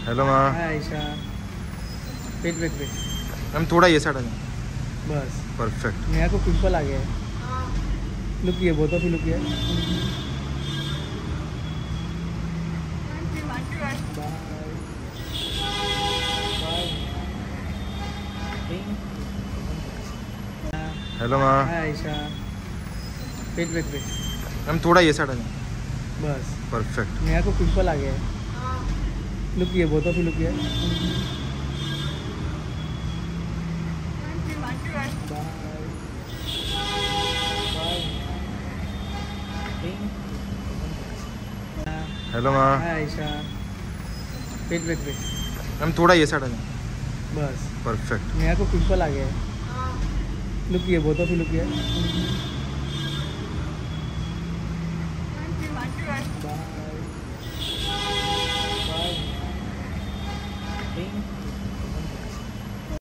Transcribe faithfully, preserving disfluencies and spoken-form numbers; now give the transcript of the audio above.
Hello ma'am. Hi Ayesha. Wait wait wait ma'am थोड़ा ये side आ जाए। बस परफेक्ट। मेरा को पिंपल आ गया है। लुक ये बहुत ऑफ लुक ये hello ma'am. Hi Ayesha. Wait wait wait ma'am थोड़ा ये साइड आ जाए। बस परफेक्ट। मेरा को पिंपल आ गया है। लुक ये बहुत ऑफ लुक ये hello ma'am. Hi Ayesha. Wait wait wait ma'am थोड़ा ये साइड आ जाए। बस परफेक्ट। मेरा को पिंपल आ गया है। लुक ये बहुत ऑफ लुक ये